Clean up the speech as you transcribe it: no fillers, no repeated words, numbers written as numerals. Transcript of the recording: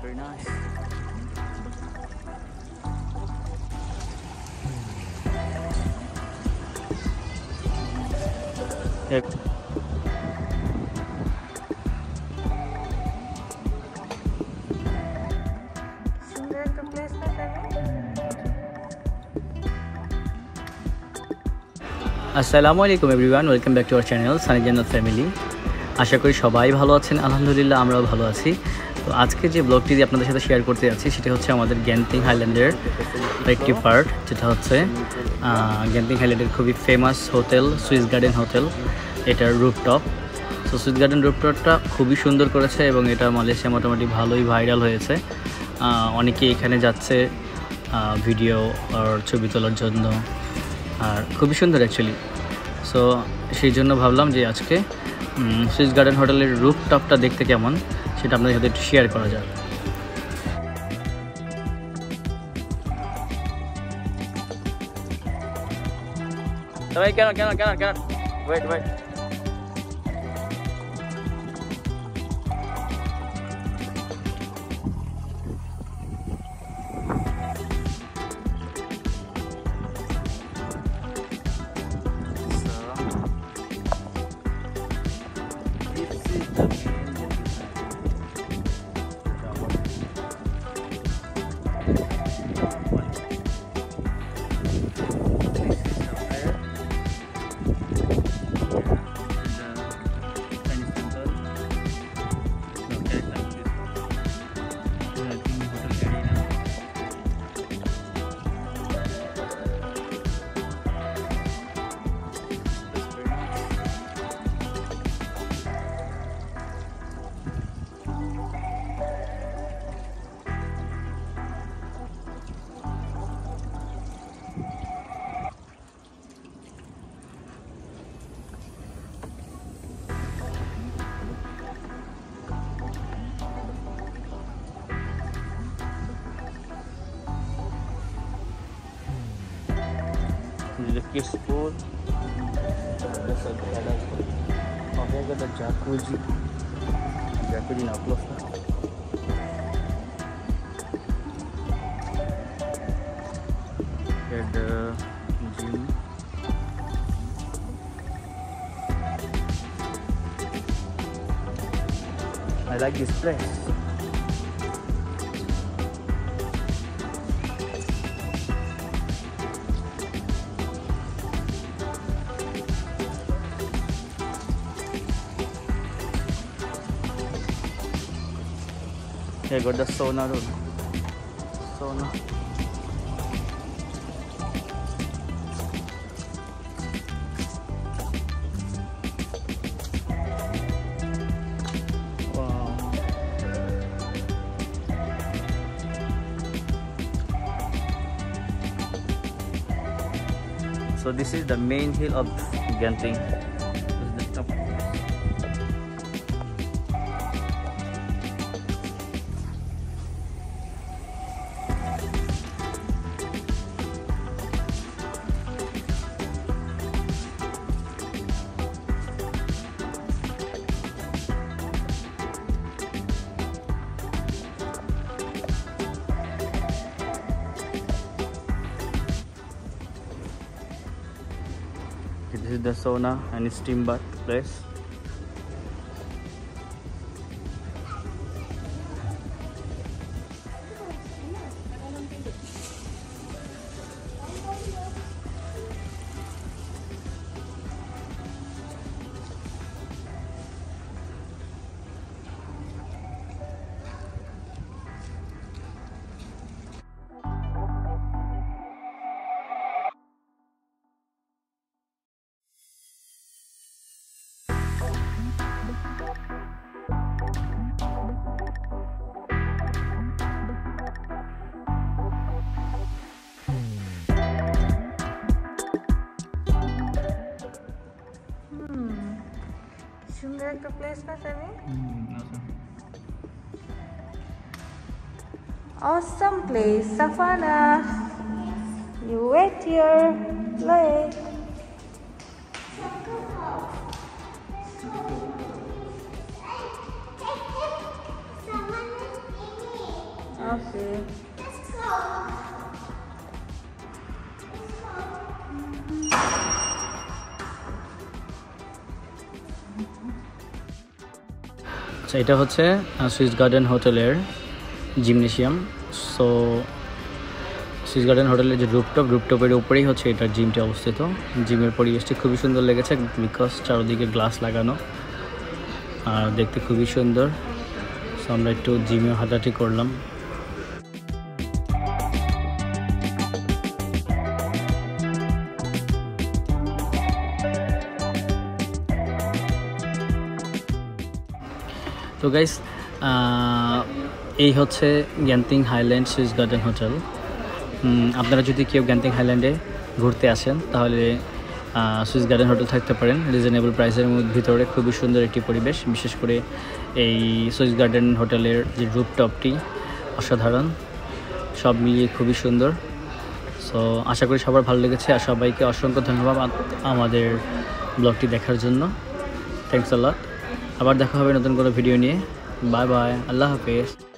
very nice. Yeah. Assalamualaikum everyone, welcome back to our channel Sunny Jannat Family. আশা করি সবাই ভালো আছেন, আলহামদুলিল্লাহ আমরাও ভালো আছি। তো আজকে যে ব্লগটি আপনাদের সাথে শেয়ার করতে যাচ্ছি সেটা হচ্ছে আমাদের গেন্টিং হাইল্যান্ডের একটি পার্ট, যেটা হচ্ছে গেন্টিং হাইল্যান্ডের খুবই famous hotel Swiss garden hotel, এটার রুফটপ। তো সুইস গার্ডেন রুফটপটা খুবই সুন্দর করেছে এবং এটা মালয়েশিয়া মোটামুটি ভালোই ভাইরাল হয়েছে। অনেকেই এখানে যাচ্ছে ভিডিও আর ছবি তোলার জন্য, আর খুবই সুন্দর অ্যাকচুয়ালি। সো সেই জন্য ভাবলাম যে আজকে সুইস গার্ডেন হোটেলের রুফটপটা দেখতে কেমন সেটা আপনাদের সাথে একটু শেয়ার করা যায়। Can wait the kids pool. That's a ada the jacuzzi na close na. The gym. I like this place. I got the sauna room. Sauna. Wow. So this is the main hill of Genting. This is the top. This is the sauna and steam bath place. সুন্দর একটা place না Sami? Awesome place, Safana. You wait here, play. ওকে আচ্ছা, এটা হচ্ছে Swiss garden হোটেলের gymnasium. So Swiss garden হোটেলের যে রুফটপের উপরেই হচ্ছে এটার জিমটি অবস্থিত। জিমের পরিবেশটি খুবই সুন্দর লেগেছে, বিকজ চারদিকে গ্লাস লাগানো আর দেখতে খুবই সুন্দর। সো আমরা একটু জিমে হাঁটাহাঁটি করলাম। তো গাইস, এই হচ্ছে Genting Highland Swiss garden hotel. আপনারা যদি কেউ গ্যান্টিং হাইল্যান্ডে ঘুরতে আসেন তাহলে সুইস গার্ডেন হোটেল থাকতে পারেন। রিজনেবল প্রাইসের ভিতরে খুবই সুন্দর একটি পরিবেশ, বিশেষ করে এই সুইস গার্ডেন হোটেলের যে রুফটপটি অসাধারণ, সব মিলিয়ে খুবই সুন্দর। সো আশা করি সবার ভালো লেগেছে, আর সবাইকে অসংখ্য ধন্যবাদ আমাদের ব্লগটি দেখার জন্য। Thanks a lot. আবার দেখা হবে নতুন কোনো ভিডিও নিয়ে। বাই বাই, আল্লাহ হাফেজ।